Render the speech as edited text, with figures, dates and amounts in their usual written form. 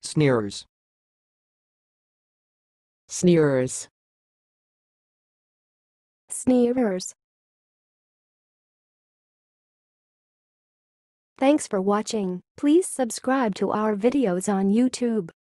Sneerers. Sneerers. Sneerers. Thanks for watching. Please subscribe to our videos on YouTube.